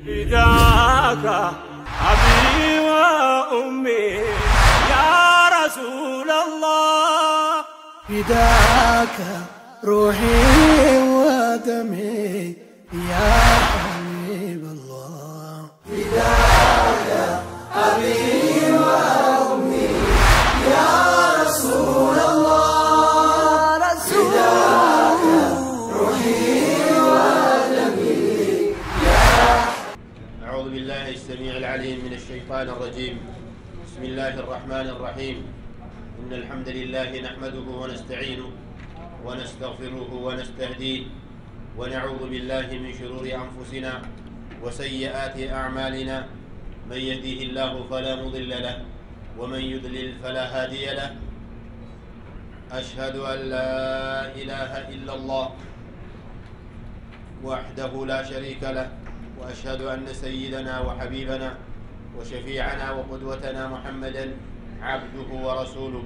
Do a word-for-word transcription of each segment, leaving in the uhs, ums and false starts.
فداك أبي وأمي يا رسول الله فداك روحي ودمي يا حبيب الله فداك أبي وأمي يا رسول الله فداك روحي ودمي يا. أعوذ بالله السميع العليم من الشيطان الرجيم. بسم الله الرحمن الرحيم. إن الحمد لله نحمده ونستعينه ونستغفره ونستهديه ونعوذ بالله من شرور أنفسنا وسيئات أعمالنا. من يهديه الله فلا مضل له ومن يضلل فلا هادي له. أشهد أن لا إله إلا الله وحده لا شريك له، وأشهد أن سيدنا وحبيبنا وشفيعنا وقدوتنا محمدا عبده ورسوله.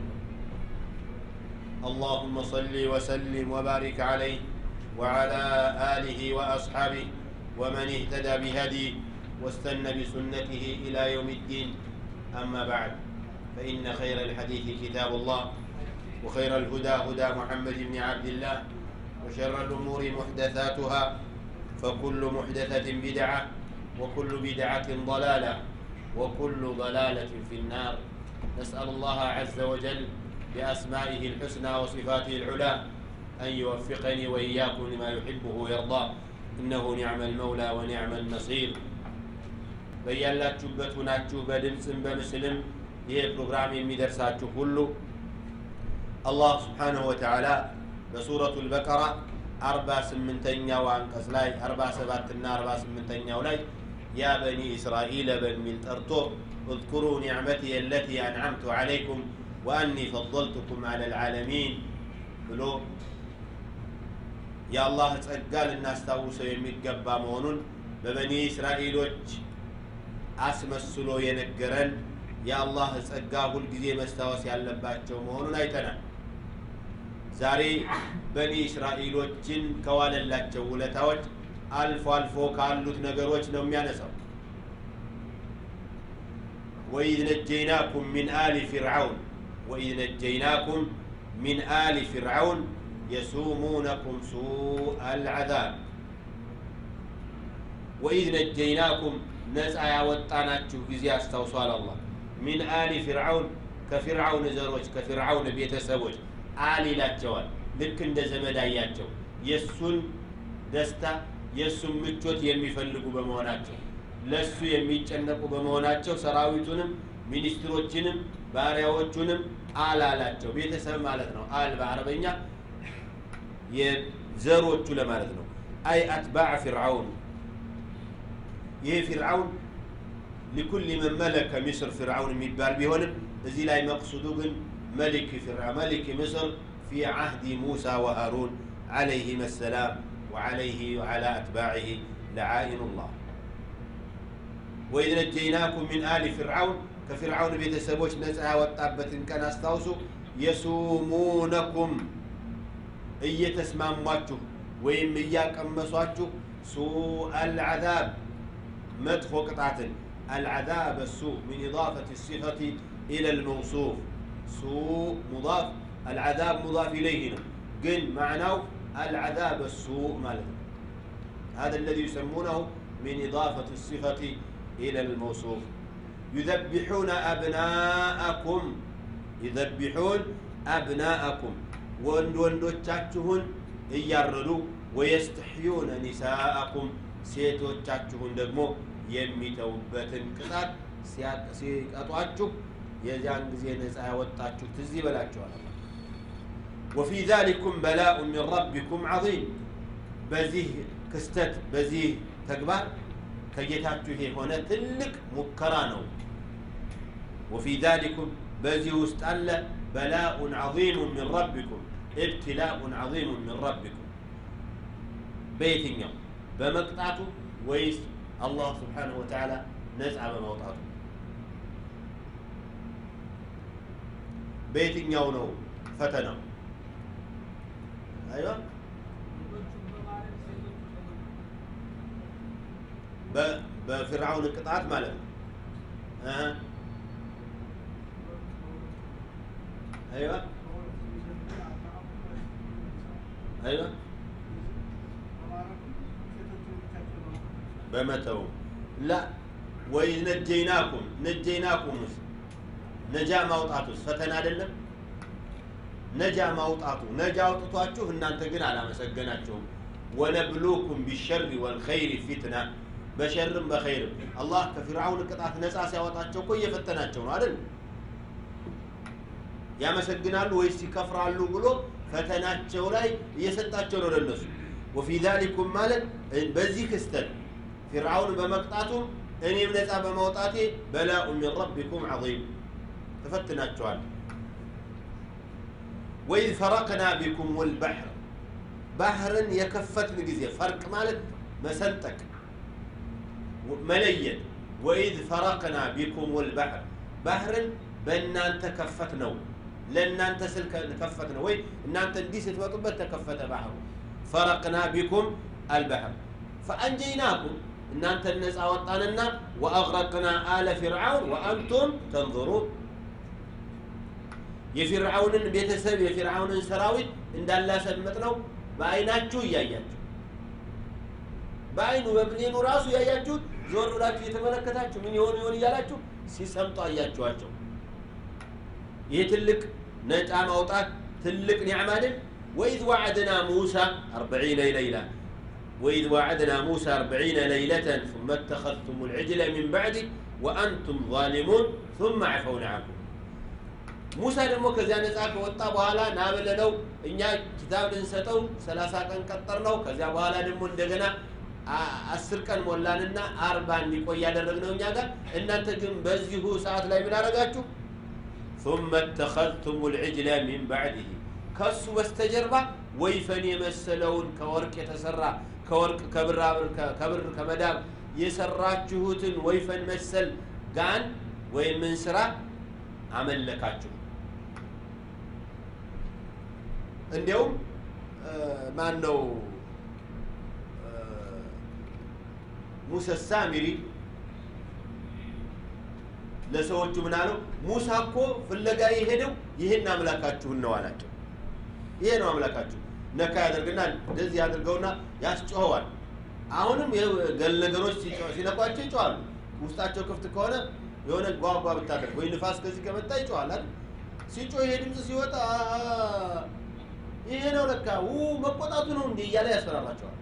اللهم صل وسلم وبارك عليه وعلى آله وأصحابه ومن اهتدى بهديه واستنى بسنته إلى يوم الدين. أما بعد، فإن خير الحديث كتاب الله، وخير الهدى هدى محمد بن عبد الله، وشر الأمور محدثاتها، فكل محدثة بدعة، وكل بدعة ضلالة، وكل ضلالة في النار. نسأل الله عز وجل بأسمائه الحسنى وصفاته العلى أن يوفقني وإياكم لما يحبه ويرضاه، إنه نعم المولى ونعم النصير. በያላችሁበት ናችሁ በድምፅም በምስልም ይህ ፕሮግራም የሚደርሳችሁ ሁሉ አላህ ስብሓንሁ ወተዓላ በሱረቱል በቀራ አርባ ስምንተኛው አንቀጽ ላይ አርባ ሰባትና አርባ ስምንተኛው ላይ ያ በኒ እስራኤል በሚል ጠርቶ اذكروا نعمتي التي أنعمت عليكم وأني فضلتكم على العالمين ብሎ የአላህ ጸጋ ልናስታውሰው የሚገባ መሆኑን በበኒ እስራኤሎች አስመስሎ የነገረን የአላህ ጸጋ ሁልጊዜ መስታወስ ያለባቸው መሆኑን አይተናል። ዛሬ በኒ እስራኤሎችን ከዋለላቸው ውለታዎች አልፎ አልፎ ካሉት ነገሮች ነው የሚያነሳው። وإذ نجيناكم من آل فرعون وإذ نجيناكم من آل فرعون يسومونكم سوء العذاب وإذ نجيناكم نزع وطاناتشو غزي استوصال الله من آل فرعون كفرعون زروج كفرعون بيتسبوج آل لاجوال ልክ እንደ ዘመዳያቸው የሱን ደስታ የሱን ምቾት የሚፈልጉ በመሆናቸው ለሱ የሚጨነቁ በመሆናቸው ሰራዊቱንም ሚኒስትሮችንም ባሪያዎቹንም አላላቸው። ቤተሰብ ማለት ነው። አል በአረበኛ የዘሮቹ ለማለት ነው። አይ አትባዕ ፍርዓውን ይህ ፍርዓውን لكل من ملك مصر فرعون የሚባል ቢሆንም እዚህ ላይ መቅሱዱ ግን ملك فرعون ملك مصر في عهد موسى وهارون عليهما السلام وعليه وعلى أتباعه لعائن الله. وإذ نجيناكم من آل فرعون كفرعون بيتسبوش نزعى والطابة كان استوسوا يسومونكم እየተስማሟችሁ ወይም እያቀመሷችሁ سوء العذاب مدخو قطعة العذاب السوء من إضافة الصفة إلى الموصوف. سوء مضاف، العذاب مضاف إليه قل معناه العذاب السوء مالك. هذا الذي يسمونه من إضافة الصفة إلى الموصوف. يذبحون أبناءكم يذبحون أبناءكم ወንድ ወንዶቻችሁን እያረዱ ويستحيون نساءكم ሴቶቻችሁን ደግሞ የሚተውበትን ቅጣት ሲቀጧችሁ የዚያን ጊዜ ነፃ ያወጣችሁ ትዝ ይበላችኋል። وفي ذلكم بلاء من ربكم عظيم በዚህ ክስተት በዚህ ተግባር ከጌታችሁ የሆነ ትልቅ ሙከራ ነው። وفي ذلكم በዚህ ውስጥ አለ بلاء عظيم من ربكم ابتلاء عظيم من ربكم. بيتኛው በመቅጣቱ ወይስ الله سبحانه وتعالى ነፃ በማውጣቱ? በየትኛው ነው ፈተናው? አይዋ بفرعون قطعات ماله أه. أيوة أيوة بمتو لا وإذ نجيناكم نجيناكم نجا موطاتو فتنا አይደለም ነጃ ማውጣቱ ነጃ አውጥቷችሁ እናንተ ግን አላመሰገናችሁም ወነብሉኩም ቢሸር ወልኸይር ፊትና በሸርም በኸይር አላህ ከፍርዓውን ቅጣት ነፃ ሲያወጣቸው እኮ እየፈተናቸው ነው አይደል ያመሰግናሉ ወይስ ይከፍራሉ ብሎ ፈተናቸው ላይ እየሰጣቸው ነው ለነሱ وفي ذلكم ማለት በዚህ ክስተት ፍርዓውን በመቅጣቱ እኔም ነፃ በማውጣቴ በላኡ من ربكم عظيم ተፈትናቸዋል وإذ فرقنا بكم والبحر بحرا يكفتن جزية فرق مالت مسنتك مليا وإذ فرقنا بكم والبحر بحرا بأن أنت كفتنا لأن أنت سلك كفتنا وين أن أنت ديس توطبت تكفت بحر فرقنا بكم البحر فأنجيناكم أن أنت الناس أوطاننا وأغرقنا آل فرعون وأنتم تنظرون የፍርዓውንን ቤተሰብ የፍርዓውንን ሰራዊት እንዳላሰመጥ ነው በአይናችሁ ያያችሁ በአይኑ በብሌኑ ራሱ ያያችሁ ዞር ብላችሁ የተመለከታችሁ ምን ይሆን ይሆን ይያላችሁ ሲሰምጡ አያችኋቸው ይሄ ትልቅ ነፃ ማውጣት ትልቅ ኒዕማ አይደል وإذ وعدنا موسى أربعين ليلة وإذ وعدنا موسى أربعين ليلة ثم اتخذتم العجل من بعده وأنتم ظالمون ثم عفونا عنكم موسى ደግሞ ከዚያ ነፃ ከወጣ በኋላ ናበለለው እኛ ኪታብ ልንሰጠው ሰላሳ ቀን ቀጠርነው ከዚያ በኋላ ደግሞ እንደገና አስር ቀን ሞላንና አርባ እንዲቆይ ያደረግነው እኛ ጋር እናንተ ግን በዚሁ ሰዓት ላይ ምን አረጋችሁ ثم اتخذتم العجل من بعده ከሱ በስተጀርባ ወይፈን የመሰለውን ከወርቅ የተሰራ ከወርቅ ከብር ከብር ከመዳብ የሰራችሁትን ወይፈን መሰል ጋን ወይ ምን ስራ አመለካችሁ እንደውም ማን ነው ሙሳ ሳሚሪ ለሰዎቹ ምን አለው ሙሳ እኮ ፍለጋ የሄደው ይሄን አምላካችሁን ነው አላቸው ይሄ ነው አምላካችሁ ነካ ያደርግና እንደዚህ ያድርገውና ያስጮኸዋል አሁንም የገል ነገሮች ሲነቋቸው ይጮሃሉ ውስጣቸው ክፍት ከሆነ የሆነ ጓጓ ብታደርግ ወይ ንፋስ ከዚህ ከመጣ ይጮሃል አይደል ሲጮህ ይሄ ድምጽ ሲወጣ ይሄ ነው ለካ ኡ መቆጣቱ ነው እንዴ እያለ ያስፈራራቸዋል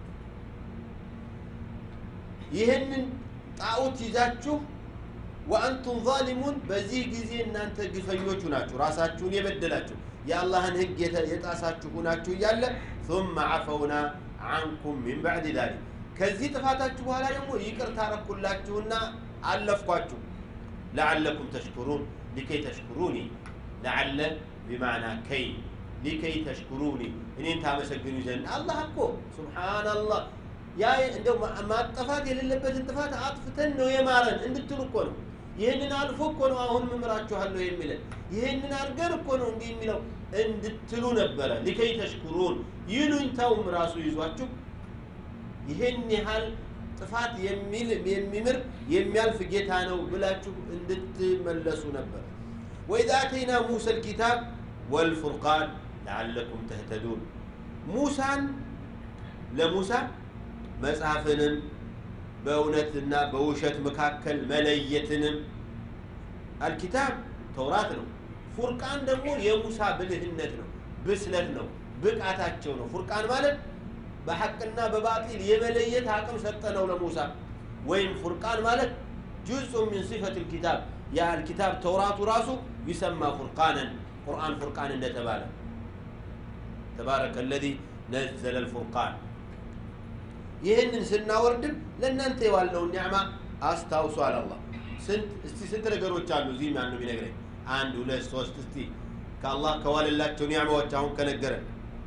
ይሄንን ጣዖት ይዛችሁ وأنتم ظالمون በዚህ ጊዜ እናንተ ግፈኞች ናችሁ ራሳችሁን የበደላችሁ የአላህን ህግ የጣሳችሁ ናችሁ እያለ ثم عفونا عنكم من بعد ذلك ከዚህ ጥፋታችሁ በኋላ ደግሞ ይቅርታ አረኩላችሁና አለፍኳችሁ لعلكم تشكرون لكي تشكروني لعل بمعنى كي لكي تشكروني إن أنت مسجنوا جن الله أكو سبحان الله يا عندو ما اتفاق يللبت اتفاق عطفتن ويمارن عند التلقون ይሄንን አልፎ እኮ ነው አሁን መምራችኋለሁ የሚለው ይሄንን አርገር እኮ ነው እንዴ የሚለው እንድትሉ ነበር ለከይ ተሽኩሩን ይሉኝታውም ራሱ ይዟችሁ ይሄን ያህል ጥፋት የሚል የሚምር የሚያልፍ ጌታ ነው ብላችሁ እንድትመለሱ ነበር وإذا آتينا موسى الكتاب والفرقان لعلكم تهتدون موسى لموسى መጽሐፍንም በእውነትና በውሸት መካከል መለየትንም الكتاب ተውራት ነው ፉርቃን ደግሞ የሙሳ ብልህነት ነው ብስለት ነው ብቃታቸው ነው ፉርቃን ማለት በሐቅና በባጢል የመለየት አቅም ሰጠነው ለሙሳ ወይም ፉርቃን ማለት جزء من صفة الكتاب يا الكتاب ተውራቱ ራሱ يسمى فرقانا قرآن فرقان እንደተባለ تبارك الذي نزل الفرقان ይሄንን ስናወርድም ለእናንተ የዋለው ኒዕማ አስታውሱ አለ አላህ ስንት እስቲ ስንት ነገሮች አሉ እዚህ ማን ነው ቢነግረኝ አንድ ሁለት ሶስት እስቲ ከአላህ ከዋለላቸው ኒዕማዎች አሁን ከነገረን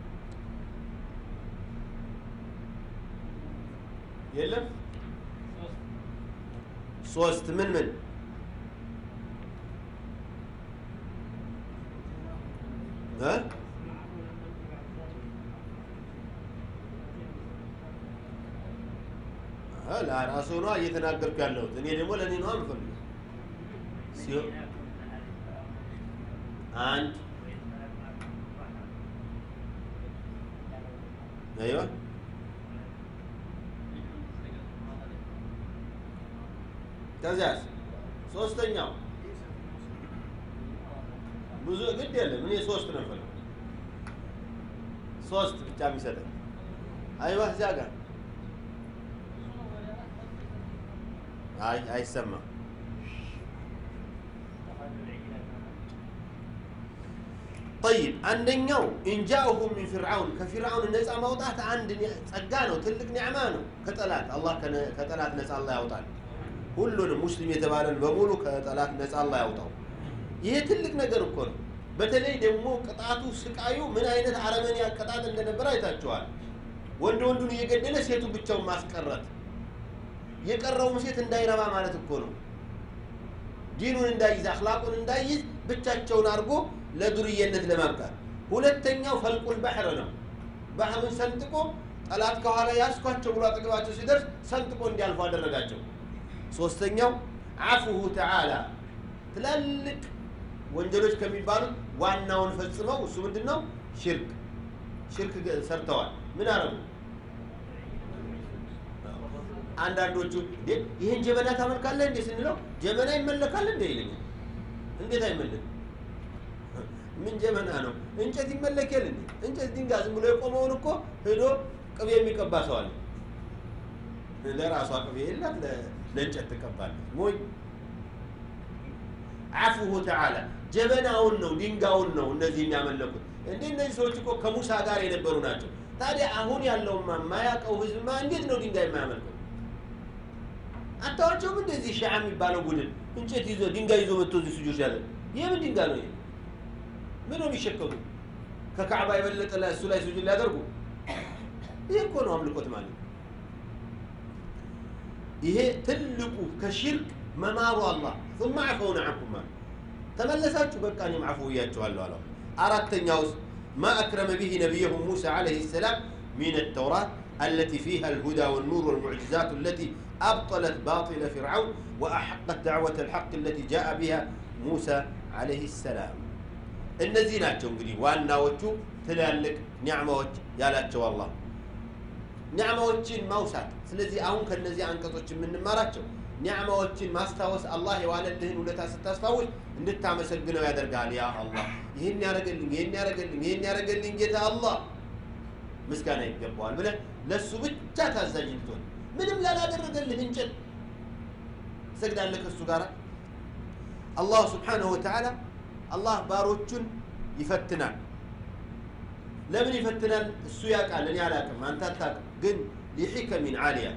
የለም ሶስት ምን ምን ها لا ለራስዎ ነው እየተናገርኩ ያለሁት እኔ ደግሞ ለኔ ነው የምፈልገው ሲዮ አንድ ايوه ከዚያስ ሶስተኛው ብዙ ግድ የለም እኔ ሶስት ነው ፈለው ሶስት ብቻ የሚሰጠኝ አይዋ እዚያ ጋር አይ አይሰማም طيب አንደኛው እንጃኡሁም من فرعون ከፊርዓውን ነፃ ማውጣት አንድ ጸጋ ነው ትልቅ ኒዕማ ነው ከጠላት አላህ ከጠላት ነፃ አላህ ያውጣል ሁሉንም ሙስሊም የተባለን በሙሉ ከጠላት ነፃ አላህ ያውጣው ይሄ ትልቅ ነገር እኮ ነው በተለይ ደግሞ ቅጣቱ ስቃዩ ምን አይነት አረመኔ ያቀጣጥ እንደነበር አይታችኋል ወንድ ወንዱን እየገደለ ሴቱ ብቻውን ማስቀረት የቀረው ሴት እንዳይረባ ማለት እኮ ነው ዲኑን እንዳይዝ አኽላቁን እንዳይዝ ብቻቸውን አርጎ ለዱርየነት ለማብቃት ሁለተኛው ፈልቁል ባህር ነው ባህሩን ሰንጥቆ ጠላት ከኋላ ያስኳቸው ብሎ አጠገባቸው ሲደርስ ሰንጥቆ እንዲያልፉ አደረጋቸው ሶስተኛው አፉሁ ተዓላ ትላልቅ ወንጀሎች ከሚባሉት ዋናውን ፈጽመው እሱ ምንድነው ሽርክ ሽርክ ሰርተዋል ምን አረጉ አንዳንዶቹ ይሄን ጀበና ታመልካለህ እንዴ ስንለው ጀበና ይመለካል እንዴ ይለኛል እንዴት አይመለክ ምን ጀበና ነው እንጨት ይመለካል እንዴ እንጨት ድንጋይ ዝም ብሎ የቆመውን እኮ ሄዶ ቅቤ የሚቀባ ሰው አለ ለራሷ ቅቤ የላት ለእንጨት ተቀባለ ሞይ አፉሁ ተዓላ ጀበናውን ነው ድንጋዩን ነው እንደዚህ የሚያመልኩት እንዴ እነዚህ ሰዎች እኮ ከሙሳ ጋር የነበሩ ናቸው ታዲያ አሁን ያለው ማያቀው ህዝብማ እንዴት ነው ድንጋይ የማያመልከው አታውጨው እንደዚህ ሻዓ የሚባለው ቡድን እንጨት ይዞ ድንጋይ ይዞ መጥቶ እዚህ ስጁድ ያለ የምን ድንጋይ ነው ምን ነው የሚሸከሙ ከካዕባ የበለጠ ላይ እሱ ላይ ስጁድ ሊያደርጉ ይሄ እኮ ነው አምልኮት ማለት ይሄ ትልቁ ከሽርክ መማሩ አላህ ثم عفونا عنكم ተመለሳችሁ በቃ እኔም አፉ ያያችኋለሁ አለው አራተኛው ما أكرم به نبيه موسى عليه السلام من التوراة التي فيها الهدى والنور والمعجزات التي أبطلت باطل فرعون وأحقت دعوة الحق التي جاء بها موسى عليه السلام النزينة تنقلي وأنا وجو تلالك نعمة وجه يالاتشو الله نعمة وجه موسى سلزي أهون كالنزي أنكتوش من مراتشو نعمة وجه ما استوس الله وعلى الدهن ولا تستوس እንድታ መሰግነው ያደርጋል ያ አላህ ይሄን ያረጋልኝ ይሄን ያረጋልኝ ይሄን ያረጋልኝ ጌታ አላህ ምስጋና ይገባዋል ብለ ለሱ ብቻ ታዛዥ እንድትሆን ምንም ላላደረገልህ እንጨት ሰግዳለህ ከሱ ጋር አላህ Subhanahu Wa Ta'ala አላህ ባሮቹን ይፈትናል ለምን ይፈትናል እሱ ያውቃል እኔ አላውቅም አንተ አታውቅም ግን لحكم عاليه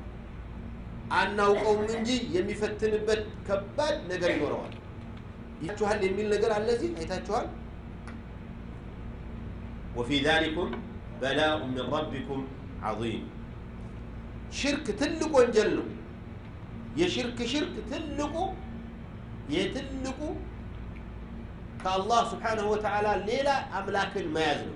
አናውቀውም እንጂ የሚፈትንበት ከባድ ነገር ይኖረዋል يتوهل يميل نجر على الذي يتوهل وفي ذلكم بلاء من ربكم عظيم شرك تلقوا انجلوا يا شرك شرك تلقوا يتلقوا كالله سبحانه وتعالى ليلة أملاك ما يزنوا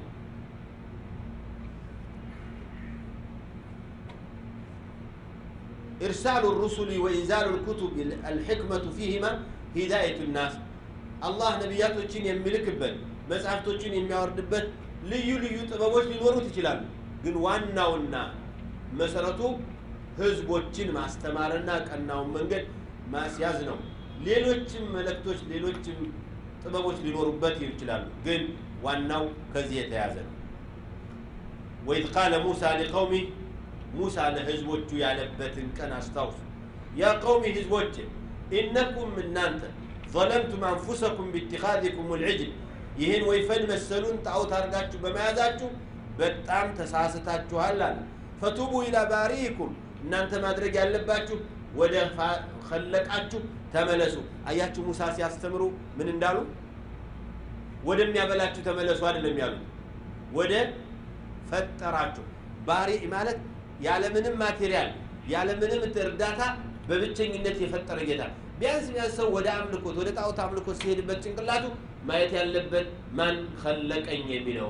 إرسال الرسل وإنزال الكتب الحكمة فيهما هداية الناس الله ነብያቶችን የሚልክበት መጽሐፍቶችን የሚያወርድበት ልዩ ልዩ ጥበቦች ሊኖሩት ይችላሉ ግን ዋናውና መሰረቱ ህዝቦችን ማስተማርና ቀናውን መንገድ ማስያዝ ነው ሌሎችም መልእክቶች ሌሎችም ጥበቦች ሊኖሩበት ይችላሉ ግን ዋናው ከዚህ የተያዘ ነው وإذ قال موسى لقومه موسى ለህዝቦቹ ያለበትን ቀን አስታውሱ يا قوم ህዝቦቼ إنكم من نانت ظلمتم أنفسكم باتخاذكم العجل يهن ويفن مسلون تعوت هرقاتشو بماذاتشو بتعم تساستاتشو هلال فتوبوا إلى باريكم نانت ما درق يالباتشو وده خلقاتشو تملسوا أياتشو موسى سيستمروا من اندالو وده ميابلاتشو تملسوا هذا لم يالو وده فتراتشو باري إمالت يعلمنم ماتريال يعلمنم ترداتا በብቸኝነት የፈጠረ ጌታ ቢያንስ ቢያንስ ሰው ወደ አምልኮት ወደ ጣዖት አምልኮት ሲሄድበት ጭንቅላቱ ማየት ያለበት ማን خلቀኝ የሚለው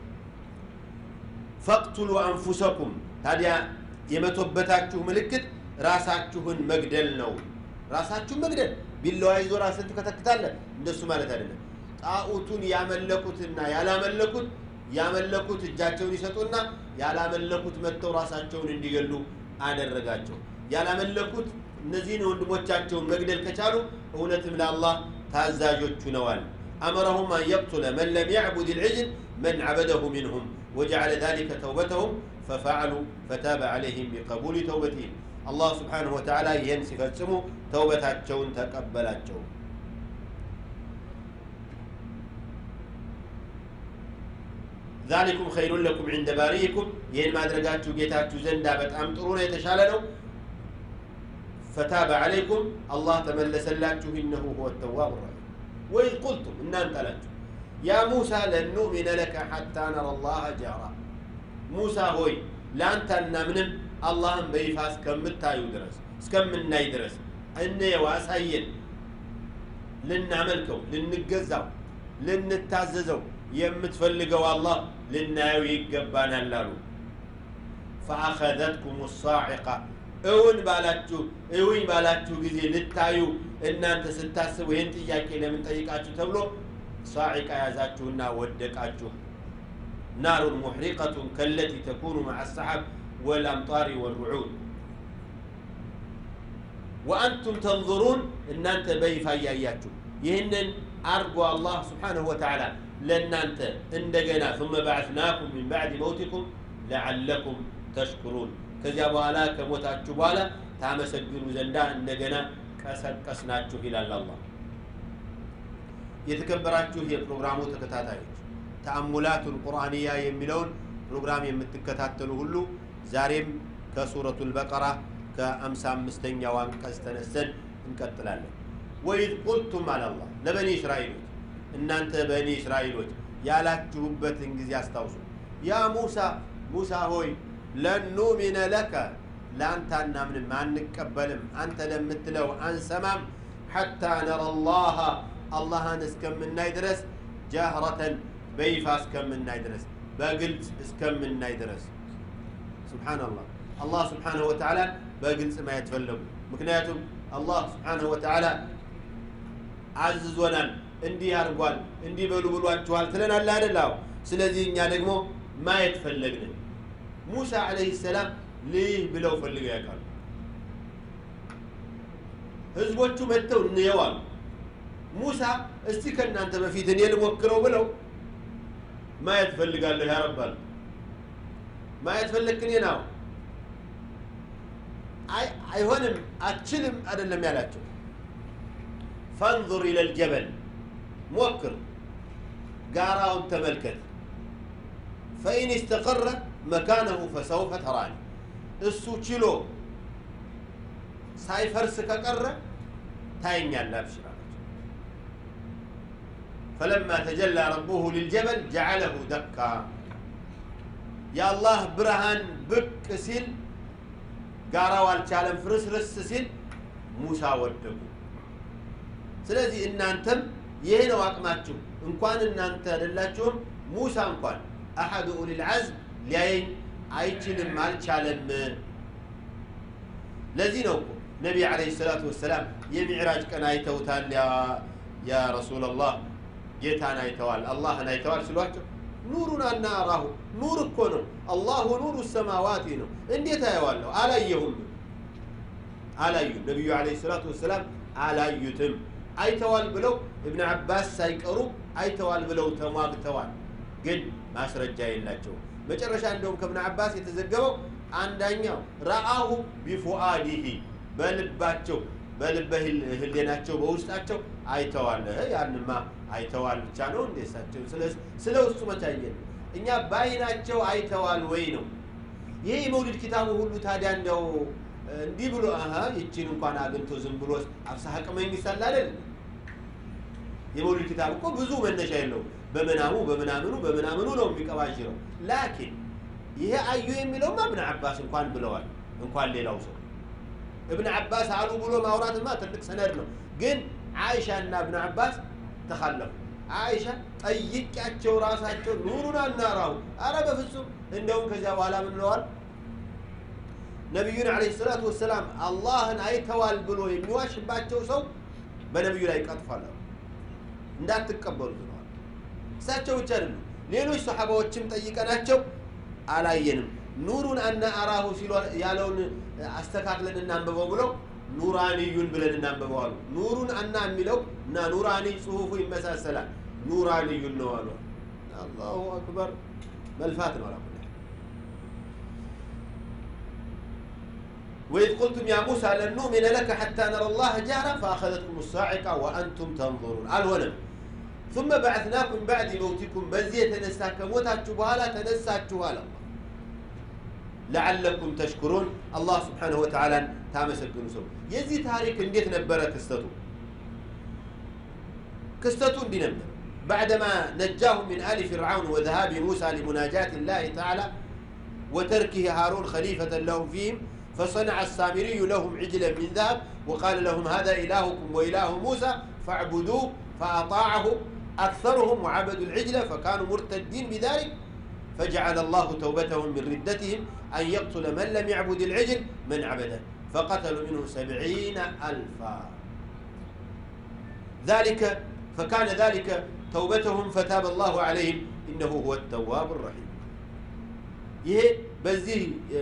فاقتلوا انفسكم ታዲያ የመቶበታችሁ ምልክት ራሳችሁን መግደል ነው ራሳችሁን መግደል ቢላዋ ይዞ ራስን ትከተክታለህ እንደሱ ማለት አይደለም ጣዖቱን ያመለኩትና ያላመለኩት ያመለኩት እጃቸውን ይሰጡና ያላመለኩት መተው ራሳቸውን እንዲገሉ አደረጋቸው ያላመለኩት እነዚህን ወንድሞቻቸውን መግደል ከቻሉ እውነትም ለአላህ ታዛዦቹ ነዋል أمرهم أن يقتل من لم يعبد العجل من عبده منهم وجعل ذلك توبتهم ففعلوا فتاب عليهم بقبول توبتهم الله سبحانه وتعالى ينسف السمو توبتهم تقبلاتهم ذلكم خير لكم عند بارئكم ين ما درجاتو جيتاتو زندا بتام طرونه يتشالنو فتاب عليكم الله تملسلاችሁ انه هو التواب الرحيم وإذ قلتم إن أنت لك يا موسى لن نؤمن لك حتى نرى الله جارا موسى هوي لا أنت نمنم الله بيفاس كم التايو درس كم من ناي درس إني واسعين لن نعملكم لن نجزاو لن نتعززو يمتفلقوا الله لن يقبانا اللارو فأخذتكم الصاعقة እውን ባላችሁ እውይ ባላችሁ ጊዜ ልታዩ እናንተ ስታስቡ ይሄን ጥያቄ ለምን ጠይቃችሁ ተብሎ ሳዒቃ ያዛችሁና ወደቃችሁ نار محرقة كالتي تكون مع السحاب والأمطار والرعود وأنتم تنظرون إن أنت بيفا ياياتو يهنن أرجو الله سبحانه وتعالى لأن أنت اندقنا ثم بعثناكم من بعد موتكم لعلكم تشكرون كذا بوالا كموتاتشو بوالا تامسجلوا زندا اندقنا كسناتشو إلى الله يتكبراتشو هي برنامج تكتاتايج تأملات القرآنية يميلون برنامج يمتكتاتلو هلو زاريم كسورة البقرة كأمسام مستنيا وانكستنسن انكتلالله وإذ قلتم على الله لبني إسرائيل إن أنت بني إسرائيل يا لا تهبت إنجز يستوصل يا موسى موسى هوي لن نؤمن لك لا أنت أنا من ما نكبلم أنت لم تلو عن سمام حتى نرى الله الله نسكم من نايدرس جاهرة بيفاس كم من نايدرس بقلت اسكم من نايدرس سبحان الله الله سبحانه وتعالى بقلت ما يتفلق مكنياتهم الله سبحانه وتعالى عزز ونال اندي هارقوال اندي بلو بلوات جوال تلنا لا لا سلذي نيالقمو ما يتفلقنا موسى عليه السلام ليه بلو فلقوا يقال هزبوتو متو النيوال موسى استيكن انت بفيتن يلموكرو بلو ما يتفلق له يا رب ما يتفلقني ناو اي ايهونم اتشلم ادلم يالاتو فانظر الى الجبل موكر قاراون تملكت فإن استقر مكانه فسوف تراني السو تشيلو سايفرس كقره تاينيا لابشرا فلما تجلى ربه للجبل جعله دكا يا الله برهان بك سيل قاراو الچالم فرس رس سيل موسى ودقو ስለዚህ እናንተም ይሄ ነው አቅማችሁ እንኳን እናንተ አይደላችሁም ሙሳ እንኳን احد اولي العزم ሊያየኝ አይችልም አልቻለም ለዚህ ነው ነብይ አለይሂ ሰላቱ ወሰለም የሚዕራጅ ቀን አይተውታል ያ ያ ረሱላህ ጌታን አይተዋል አላህን አይተዋል ሲሏቸው ኑሩን አናራሁ ኑር እኮ ነው አላሁ ኑሩ السماوات ነው እንዴት አየዋለሁ አላየሁም አላዩ ነብዩ አለይሂ ሰላቱ ወሰለም አላዩትም አይተዋል ብለው ابن عباس ሳይቀሩ አይተዋል ብለው ተሟግተዋል ግን ማስረጃ የላቸው መጨረሻ እንደውም ከብን አባስ የተዘገበው አንዳኛው ረአሁ ቢፉአዲሂ በልባቸው በልበህ ህሊናቸው በውስጣቸው አይተዋል ያንማ አይተዋል ብቻ ነው እንደሳቸው ስለዚህ ስለውስጡ መታየን እኛ ባይናቸው አይተዋል ወይ ነው ይሄ መውሊድ ኪታቡ ሁሉ ታዲያ እንደው እንዲህ ብሎ አሃ ይቺን እንኳን አግንቶ ዝም ብሎ አፍሳህ ቀመኝ ይሰላል የመውሊድ ኪታብ እኮ ብዙ መነሻ የለው በመናሙ በመናምኑ በመናምኑ ነው የሚቀባጅረው ላኪን ይሄ አዩ የሚለው ابن عباس እንኳን ብለዋል እንኳን ሌላው ሰው ابن عباس አሉ ብሎ ማውራትማ ትልቅ ሰነድ ነው ግን አይሻ እና ابن عباس ተخلف አይሻ ጠይቂያቸው ራሳቸው ኑሩን አናራው አረ በፍጹም እንደውም ከዚያ በኋላ ምን ብለዋል نبينا عليه الصلاة والسلام الله أي توال بلو يمواش باتشو سو بنبينا لا يقطفالله لا تقبلوا ذنوب ساتشو تشرلو ليلوش صحابة وشم تيقناتشو على ينم نور أن أراه سيلو يالون أستكاكلن النامبو بلو نوراني بلن النامبو نور أن أميلو نا نوراني صحوفو يمساسلا نوراني نوالو الله أكبر ملفات ولا كله وإذ قلتم يا موسى لن نؤمن لك حتى نرى الله جهرا فأخذتكم الصاعقة وأنتم تنظرون الونم ثم بعثناكم بعد موتكم بزية تنساكم وتاتشبها تنساكم لعلكم تشكرون الله سبحانه وتعالى تامسك نسو يزي تاريخ انديت نبرة كستو كستو بنمبر بعدما نجاهم من آل فرعون وذهاب موسى لمناجاة الله تعالى وتركه هارون خليفة لهم فيهم فصنع السامري لهم عجلا من ذهب وقال لهم هذا إلهكم وإله موسى فاعبدوه فأطاعه أكثرهم وعبدوا العجل فكانوا مرتدين بذلك فجعل الله توبتهم من ردتهم أن يقتل من لم يعبد العجل من عبده فقتلوا منه سبعين ألفا ذلك فكان ذلك توبتهم فتاب الله عليهم إنه هو التواب الرحيم يه بزيه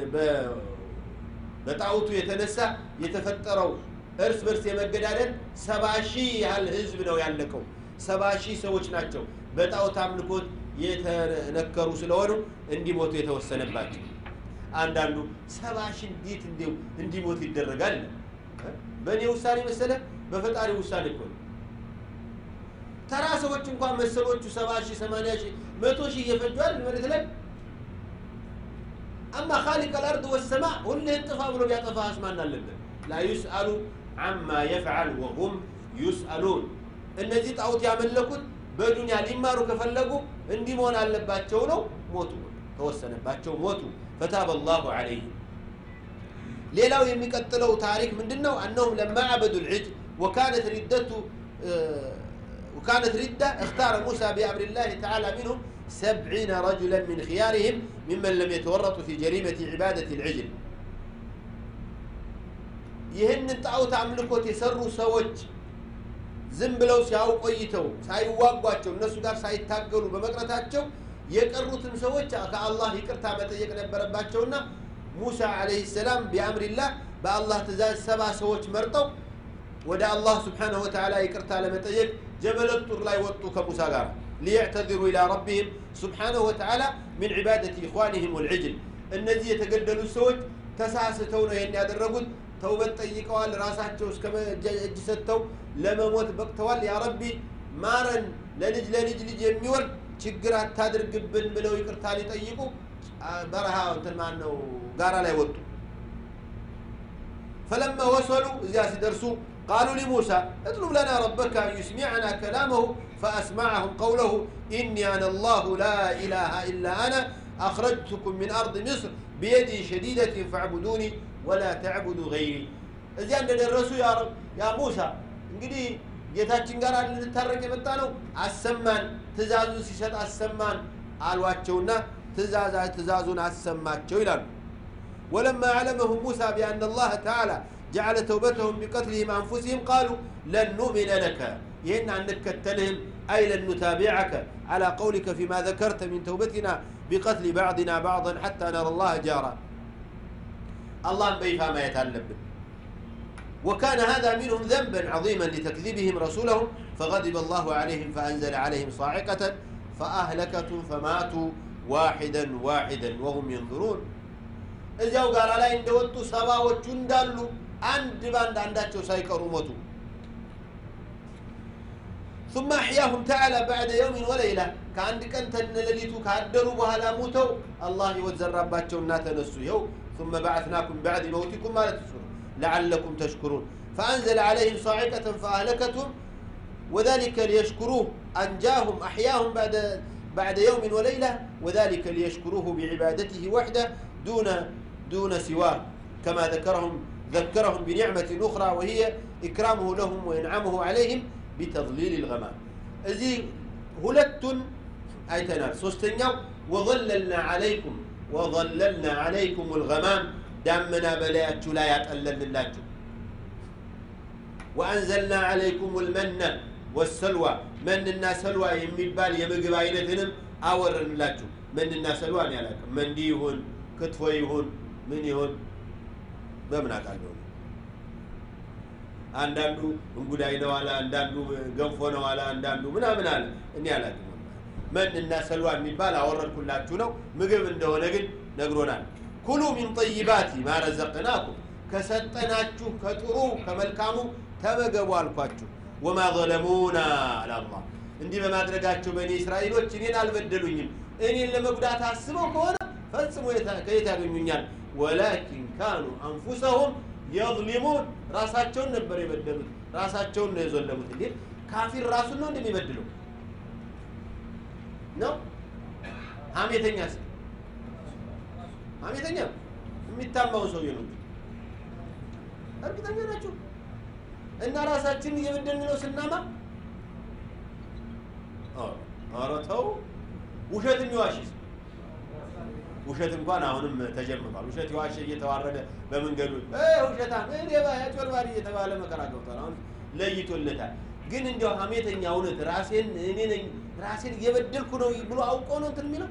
بتعوتو يتنسى يتفتروا ارس برس يمجدالن سباشي هالحزب نو يالكو سباشي سوچ ናቸው በጣውት አምልኮት የተነከሩ ስለሆኑ እንዲሞቱ የተወሰነባቸው አንዳንዱ ሰባሺ እንዴት እንደው እንዲሞት ይደረጋል በኔ ውሳኔ መሰለ በፈጣሪ ውሳኔ እኮ ተራ ሰዎች እንኳን መሰሎቹ ሰባሺ ሰማንያ ሺህ መቶ ሺህ እየፈጇል ማለት ላይ أما خالق الأرض والسماء هل ينطفى بلو بيطفى أسمانا لله لا يسأل عما يفعل وهم يسألون النزيت أوت يعمل لكم بدنيا الإمارو كفلقوا اندي مون على باتشو نو موتوا توسنا باتشو موتوا فتاب الله عليهم ليلاو يميقتلوا تاريخ من دنو أنهم لما عبدوا العجل وكانت ردته آه وكانت ردة اختار موسى بأمر الله تعالى منهم سبعين رجلا من خيارهم ممن لم يتورطوا في جريمة عبادة العجل يهن التعوت عملكوت يسروا سوج زنبلو سياو قيتو سايواقواتشو الناس دار سايتاقلوا بمقرتاتشو يقروا سوج كالله يقرتا متيق نبرباتشونا موسى عليه السلام بأمر الله بالله تزاز سبع سوج مرتو ودى الله سبحانه وتعالى يقرتا لمتيق جبل الطر لا يوطوا كموسى قال ليعتذروا إلى ربهم سبحانه وتعالى من عبادة إخوانهم والعجل الذي يتقدلوا السوج تساستون يعني هذا الرجل توبة طيقوال راساتشوس كما جسدتو لما موت بقتوال يا ربي مارن لنج لنج لج يميول شجرات تادر قبن بلو يكرتالي طيقو برها وتلمانو قارا لا يوتو فلما وصلوا زياس درسوا قالوا لموسى اطلب لنا ربك أن يسمعنا كلامه فأسمعهم قوله إني أنا الله لا إله إلا أنا أخرجتكم من أرض مصر بيدي شديدة فاعبدوني ولا تعبدوا غيري إذا عندنا الرسول يا رب يا موسى انقدي جيتاتشن قال نترك يمتانو السمان تزازو سيشت السمان الواتشونا تزاز تزازون السماتشو إلان ولما علمهم موسى بأن الله تعالى جعل توبتهم بقتلهم أنفسهم قالوا لن نؤمن لك ين أن نكتلهم أي لن نتابعك على قولك فيما ذكرت من توبتنا بقتل بعضنا بعضا حتى نرى الله جارا الله بيفا ما يتعلم وكان هذا منهم ذنبا عظيما لتكذيبهم رسولهم فغضب الله عليهم فأنزل عليهم صاعقة فأهلكتهم فماتوا واحدا واحدا وهم ينظرون إذا قال لا إن دوتوا سبا وجندالو عند باند عنداتشو سايكروا موتوا ثم أحياهم تعالى بعد يوم وليلة كعندك أنت نلليتو كعدروا بها موتوا الله يوزر رباتشو الناتا نسو ثم بعثناكم بعد موتكم ما لا تسرون لعلكم تشكرون فأنزل عليهم صاعقة فأهلكتهم وذلك ليشكروه أنجاهم أحياهم بعد بعد يوم وليلة وذلك ليشكروه بعبادته وحده دون دون سواه كما ذكرهم ذكرهم بنعمة أخرى وهي إكرامه لهم وإنعامه عليهم بتضليل الغمام إذي هلت أيتنا سوستنيا وظللنا عليكم وظللنا عليكم الغمام دامنا بلاياتشو لا يتألل للاجو وأنزلنا عليكم المن والسلوى من الناس سلوى يميبال يمقب عينتهم أورن للاجو من الناس سلوى نيالك من ديهون كتفويهون من يهون ما منعك عنهم عندندو እንጉዳይነው አለ አንዳንዱ ገንፎ ነው አለ አንዳንዱ ምናምን አለ እኔ አላውቅም من الناس سلوى የሚባል አወረድኩላችሁ ነው ምግብ እንደሆነ ግን ነግሮናል ኩሉ من طيبات ما رزقناكم ከሰጠናችሁ ከጥሩ ከመልካሙ ተመገቡ አልኳችሁ وما ظلمونا على الله እንዲህ በማድረጋቸው በእኔ እስራኤሎች እኔን አልበደሉኝም እኔን ለመጉዳት አስበው ከሆነ ፈጽሞ ከየት ያገኙኛል ولكن كانوا انفسهم يظلمون راساቸውን ነበር የበደሉት ራሳቸውን ነው የዘለሙት እንዴ ካፊር ራሱን ነው እንደሚበድለው ነው ሐሜተኛስ ሐሜተኛ የሚታማው ሰው ነው እርግጠኛ ናችሁ እና ራሳችን እየበደልን ነው ስናማ አዎ አራተው ውሸት የሚዋሽስ ውሸት እንኳን አሁንም ተጀምሯል ውሸት ይዋሽ እየተዋረደ በመንገዱ እ ውሸታ ምን የባ ያጭበርባሪ እየተባለ መከራ ገብቷል አሁን ለይቶለታል ግን እንደው ሐሜተኛ እውነት ራሴን እኔ ነኝ ራሴን እየበደልኩ ነው ብሎ አውቆ ነው እንትን የሚለው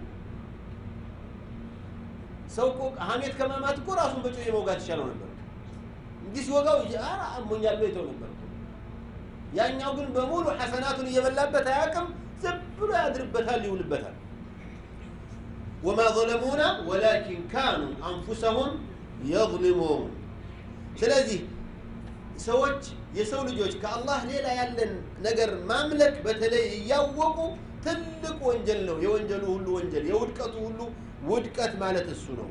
ሰው እኮ ሐሜት ከማማት እኮ ራሱን በጮህ የመውጋት ይሻለው ነበር እንዲህ ሲወጋው ኧረ አሞኛል ነው ይተው ነበር ያኛው ግን በሙሉ ሐሰናቱን እየበላበት አያውቅም ዝም ብሎ ያድርበታል ይውልበታል وما ظلمونا ولكن كانوا أنفسهم يظلمون ስለዚህ ሰዎች የሰው ልጆች ከአላህ ሌላ ያለን ነገር ማምለክ በተለይ ያወቁ ትልቅ ወንጀል ነው የወንጀሉ ሁሉ ወንጀል የውድቀቱ ሁሉ ውድቀት ማለት እሱ ነው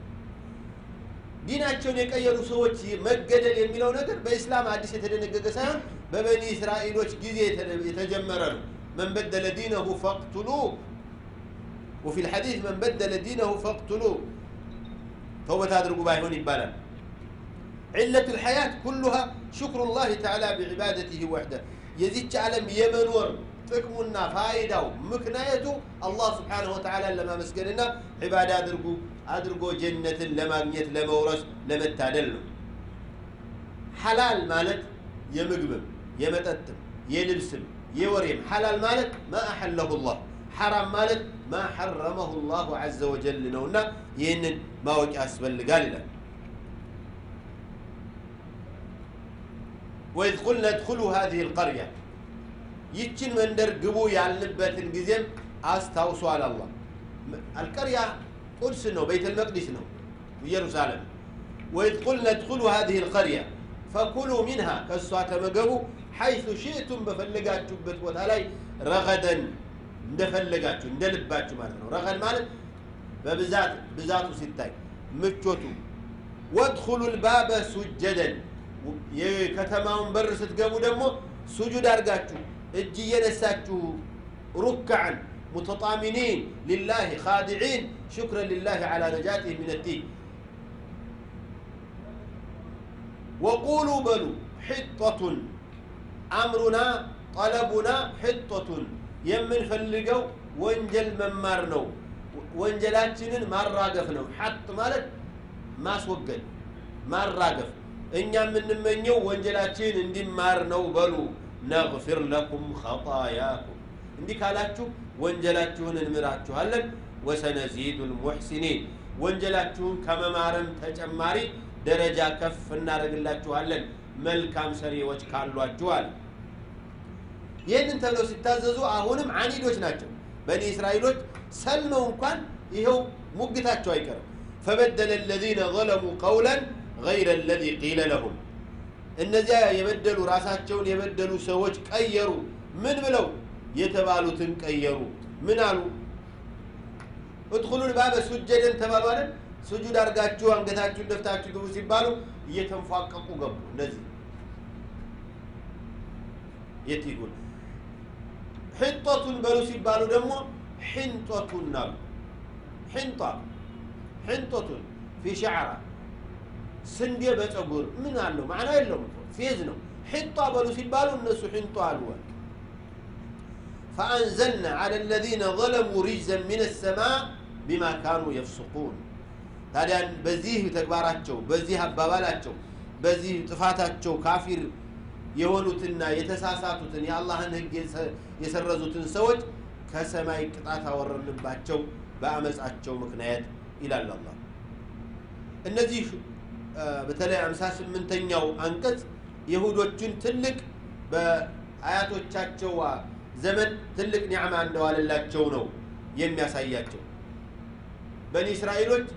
ዲናቸውን የቀየሩ ሰዎች መገደል የሚለው ነገር በእስላም አዲስ የተደነገገ ሳይሆን በበኒ እስራኤሎች ጊዜ የተጀመረ ነው من بدل دينه فاقتلوه وفي الحديث من بدل دينه فاقتلوه توبة أدرقوا بايهون يبالا علة الحياة كلها شكر الله تعالى بعبادته وحده يزيد عالم يمنور تكمنا فايدة مكنايته الله سبحانه وتعالى لما مسكننا عبادة أدرقوا أدرقوا جنة لما نيت لما ورس لما التعدل حلال مالك يمقبم يمتأتم يلبسم يوريم حلال مالك ما أحله الله حرام مالك ما حرمه الله عز وجل نونا ين ما وجه أسبل قال له وإذ قلنا ادخلوا هذه القرية يتشن من در قبو يعلبت الجزم أستوصوا على الله القرية قدس نو بيت المقدس نو يروسالم وإذ قلنا ادخلوا هذه القرية فكلوا منها كالساعة مقبو حيث شئتم بفلقات شبت وتعالي رغدا እንደፈለጋችሁ እንደልባችሁ ማለት ነው ረغد ማለት በብዛት ብዛቱ ሲታይ ምቾቱ ወድخلوا الباب سجدا የከተማውን በር ስትገቡ ደግሞ ሱጁድ አርጋችሁ እጅ እየነሳችሁ ركعا متطامنين لله خادعين شكرا لله على نجاته من الدين وقولوا بلو حطة أمرنا طلبنا حطة يمن فلقوا وانجل ممار نو وانجلاتشنن ماراقف نو حط مالك ما سوقل ماراقف إنيا من نمنيو وانجلاتشن اندي مار نو بلو نغفر لكم خطاياكم اندي كالاتشو وانجلاتشون المراتشو هلن وسنزيد المحسنين وانجلاتشون كما مارن تجماري درجة كف النار قلاتشو هلن ملكام سري وجكالو الجوال ይሄንን ተብሎ ሲታዘዙ አሁንም ዓኒዶች ናቸው በኒ እስራኤሎች ሰልመው እንኳን ይሄው ሙግታቸው አይቀርም فبدل الذين ظلموا قولا غير الذي قيل لهم እነዚያ የበደሉ ራሳቸውን የበደሉ ሰዎች ቀየሩ ምን ብለው የተባሉትን ቀየሩ ምን አሉ ادخلوا الباب سجدا ተባሉ አይደል ሱጁድ አርጋችሁ አንገታችሁን ደፍታችሁ ግቡ ሲባሉ እየተንፋቀቁ ገቡ እነዚህ የትይጉን حنطة بلو سيبالو دمو حنطة نال حنطة حنطة في شعرة سندية بتقول من قال له معناه إلا في إذنه حنطة بلو سيبالو الناس حنطة الوان فأنزلنا على الذين ظلموا رجزا من السماء بما كانوا يفسقون ታዲያን በዚህ ተግባራቸው በዚህ አባባላቸው በዚህ ጥፋታቸው ካፊር የሆኑትና የተሳሳቱትን የአላህን ህግ የሰረዙትን ሰዎች ከሰማይ ቅጣት አወረድንባቸው በአመጻቸው ምክንያት ይላል አላህ። እነዚህ በተለይ ሃምሳ ስምንተኛው አንቀጽ ይሁዶችን ትልቅ በአያቶቻቸው ዘመን ትልቅ ኒዕማ እንደዋለላቸው ነው የሚያሳያቸው። በኒ እስራኤሎች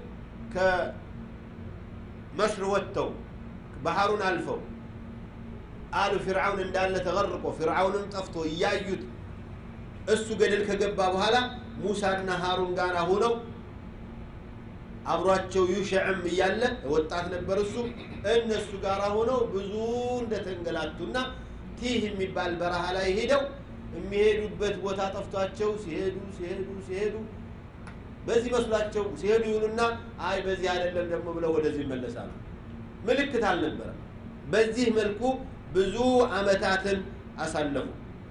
ከመስር ወጥተው ባህሩን አልፈው አሉ ፍርዓውን እንዳለ ተገርቆ ፍርዓውንም ጠፍቶ ያዩት እሱ ገደል ከገባ በኋላ ሙሳና ሃሩን ጋር ሆነው አብሯቸው ዩሽዕም ይያለ ወጣት ነበር እሱ እነሱ ጋር ሆነው ብዙ እንደተንገላቱና ቲህ የሚባል በረሃ ላይ ሄደው የሚሄዱበት ቦታ ጠፍቷቸው ሲሄዱ ሲሄዱ ሲሄዱ በዚህ መስሏቸው ሲሄዱ ይሉና አይ በዚህ አይደለም ደግሞ ብለው ወደዚህ ይመለሳሉ። ምልክት አልነበረ። በዚህ መልኩ ብዙ አመታትን አሳለፉ።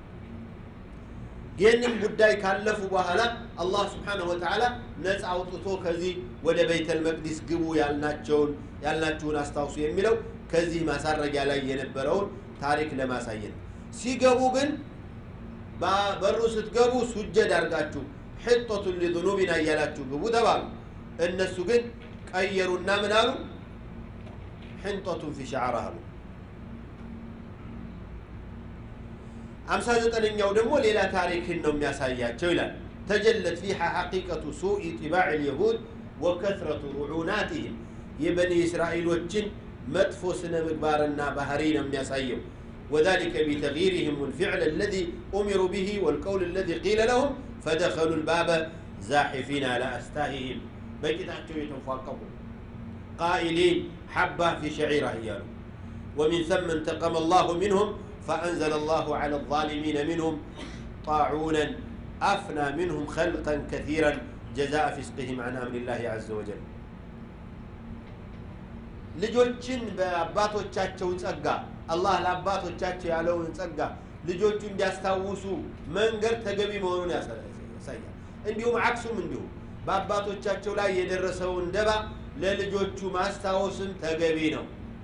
ይህንን ጉዳይ ካለፉ በኋላ አላህ Subhanahu Wa Ta'ala ነፃ አውጥቶ ከዚህ ወደ ቤተል መቅዲስ ግቡ ያልናቸውን ያልናችሁን አስታውሱ የሚለው ከዚህ ማሳረጊያ ላይ የነበረውን ታሪክ ለማሳየት ሲገቡ ግን በሩ ስትገቡ ሱጀድ አርጋችሁ حطة لذنوبنا يالاችሁ ግቡ ተባሉ። እነሱ ግን ቀየሩና ምን አሉ? حنطة في شعرها ሃምሳ ዘጠነኛው ደግሞ ሌላ ታሪክን ነው የሚያሳያቸው ይላል። تجلت فيها حقيقة سوء طباع اليهود وكثرة رعوناتهم የበኒ እስራኤሎችን መጥፎ ስነ ምግባርና ባህሪ ነው የሚያሳየው። وذلك بتغييرهم الفعل الذي أمروا به والقول الذي قيل لهم فدخلوا الباب زاحفين على أستاههم بيتاتوا يتفاقموا قائلين حبة في شعيرة يالو. ومن ثم انتقم الله منهم فأنزل الله على الظالمين منهم طاعونا أفنى منهم خلقا كثيرا جزاء فسقهم عن أمر الله عز وجل. ልጆችን በአባቶቻቸው ጸጋ አላህ ለአባቶቻቸው ያለውን ጸጋ ልጆቹ እንዲያስታውሱ መንገር ተገቢ መሆኑን ያሳያል። እንዲሁም አክሱም እንዲሁ በአባቶቻቸው ላይ የደረሰውን ደባ ለልጆቹ ማስታወስም ተገቢ ነው።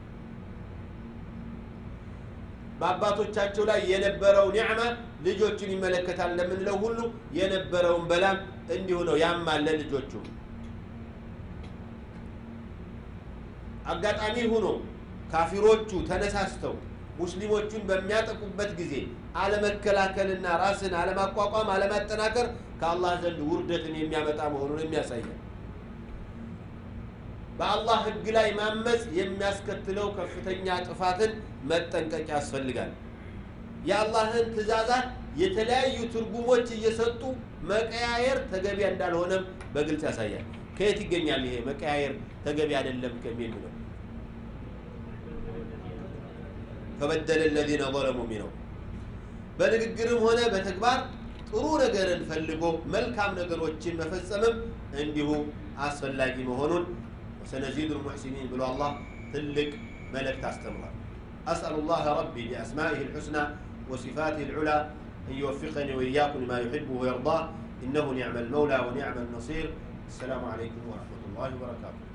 በአባቶቻቸው ላይ የነበረው ኒዕማ ልጆቹን ይመለከታል እንደምንለው ሁሉ የነበረውን በላም እንዲሁ ነው ያማል ለልጆቹ። አጋጣሚ ሆኖ ካፊሮቹ ተነሳስተው ሙስሊሞቹን በሚያጠቁበት ጊዜ አለመከላከልና ራስን አለማቋቋም አለማጠናከር ከአላህ ዘንድ ውርደትን የሚያመጣ መሆኑን የሚያሳያል። በአላህ ህግ ላይ ማመጽ የሚያስከትለው ከፍተኛ ጥፋትን መጠንቀቅ ያስፈልጋል። የአላህን ትእዛዛት የተለያዩ ትርጉሞች እየሰጡ መቀያየር ተገቢ እንዳልሆነም በግልጽ ያሳያል። ከየት ይገኛል ይሄ መቀያየር ተገቢ አይደለም ከሚል ነው? فبدل الذين ظلموا منهم በንግግርም ሆነ በተግባር ጥሩ ነገርን ፈልጎ መልካም ነገሮችን መፈጸምም እንዲሁ አስፈላጊ መሆኑን سنزيد المحسنين ብሎ አላህ ትልቅ መልእክት አስተምሯል። أسأل الله ربي بأسمائه الحسنى وصفاته العلى أن يوفقني وإياكم لما يحبه ويرضاه إنه نعم المولى ونعم النصير. السلام عليكم ورحمة الله وبركاته.